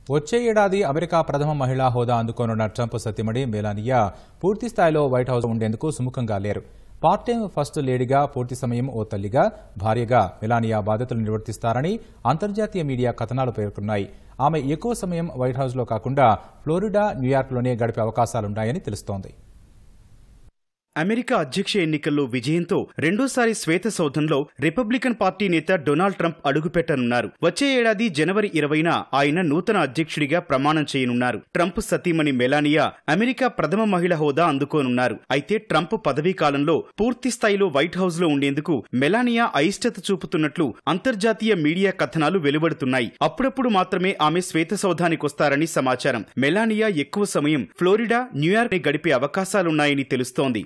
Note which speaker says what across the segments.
Speaker 1: వచ్చే ఏడాది అమెరికా ప్రథమ మహిళా హోదా అందుకోనున్న ట్రంప్ సతీమణి మెలానియా పూర్తి స్థాయిలో వైట్ హౌస్ ఉండేందుకు సుముఖంగా లేరు. పార్ట్ టైం ఫస్ట్ లేడీగా, పూర్తి సమయం ఓ తల్లిగా, భార్యగా మెలానియా బాధ్యతలు నిర్వర్తిస్తారని అంతర్జాతీయ మీడియా కథనాలు పేర్కొన్నాయి. ఆమె ఎక్కువ సమయం వైట్ హౌస్లో కాకుండా ఫ్లోరిడా, న్యూయార్క్లోనే గడిపే అవకాశాలున్నాయని తెలుస్తోంది.
Speaker 2: అమెరికా అధ్యక్ష ఎన్నికల్లో విజయంతో రెండోసారి శ్వేత సౌధంలో రిపబ్లికన్ పార్టీ నేత డొనాల్డ్ ట్రంప్ అడుగుపెట్టనున్నారు. వచ్చే ఏడాది జనవరి 20న ఆయన నూతన అధ్యక్షుడిగా ప్రమాణం చేయనున్నారు. ట్రంప్ సతీమణి మెలానియా అమెరికా ప్రథమ మహిళ హోదా అందుకోనున్నారు. అయితే ట్రంప్ పదవీ కాలంలో పూర్తి స్థాయిలో వైట్ హౌస్ లో ఉండేందుకు మెలానియా అయిష్టత చూపుతున్నట్లు అంతర్జాతీయ మీడియా కథనాలు వెలువడుతున్నాయి. అప్పుడప్పుడు మాత్రమే ఆమె శ్వేత సౌధానికొస్తారని సమాచారం. మెలానియా ఎక్కువ సమయం ఫ్లోరిడా, న్యూయార్క్ గడిపే అవకాశాలున్నాయని తెలుస్తోంది.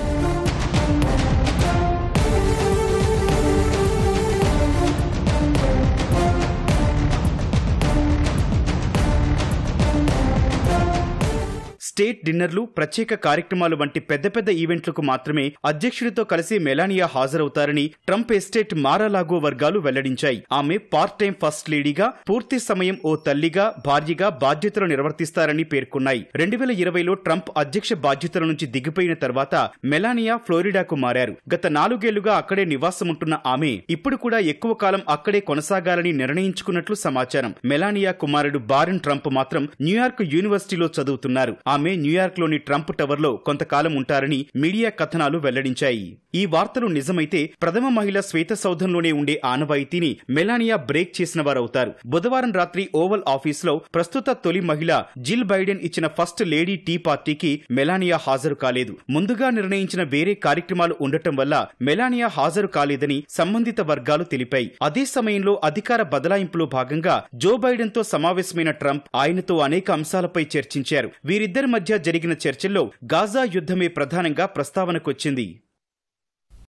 Speaker 2: స్టేట్ డిన్నర్లు, ప్రత్యేక కార్యక్రమాలు వంటి పెద్ద పెద్ద ఈవెంట్లకు మాత్రమే అధ్యక్షుడితో కలిసి మెలానియా హాజరవుతారని ట్రంప్ ఎస్టేట్ మారాలాగో వర్గాలు వెల్లడించాయి. ఆమె పార్ట్ టైం ఫస్ట్ లేడీగా, పూర్తి సమయం ఓ తల్లిగా, భార్యగా బాధ్యతలు నిర్వర్తిస్తారని పేర్కొన్నాయి. 2020లో ట్రంప్ అధ్యక్ష బాధ్యతల నుంచి దిగిపోయిన తర్వాత మెలానియా ఫ్లోరిడాకు మారారు. గత 4 ఏళ్లుగా అక్కడే నివాసముంటున్న ఆమె ఇప్పుడు కూడా ఎక్కువ కాలం అక్కడే కొనసాగాలని నిర్ణయించుకున్నట్లు సమాచారం. మెలానియా కుమారుడు బారన్ ట్రంప్ మాత్రం న్యూయార్క్ యూనివర్సిటీలో చదువుతున్నారు. ఆమె న్యూయార్క్ లోని ట్రంప్ టవర్ లో కొంతకాలం ఉంటారని మీడియా కథనాలు వెల్లడించాయి. ఈ వార్తలు నిజమైతే ప్రథమ మహిళ శ్వేత సౌధంలోనే ఉండే ఆనవాయితీని మెలానియా బ్రేక్ చేసిన వారవుతారు. బుధవారం రాత్రి ఓవల్ ఆఫీస్ లో ప్రస్తుత తొలి మహిళ జిల్ బైడెన్ ఇచ్చిన ఫస్ట్ లేడీ టీ పార్టీకి మెలానియా హాజరు కాలేదు. ముందుగా నిర్ణయించిన వేరే కార్యక్రమాలు ఉండటం వల్ల మెలానియా హాజరు కాలేదని సంబంధిత వర్గాలు తెలిపాయి. అదే సమయంలో అధికార బదలాయింపులో భాగంగా జో బైడెన్ తో సమావేశమైన ట్రంప్ ఆయనతో అనేక అంశాలపై చర్చించారు. వీరిద్దరి మధ్య జరిగిన చర్చల్లో గాజా యుద్ధమే ప్రధానంగా ప్రస్తావనకొచ్చింది.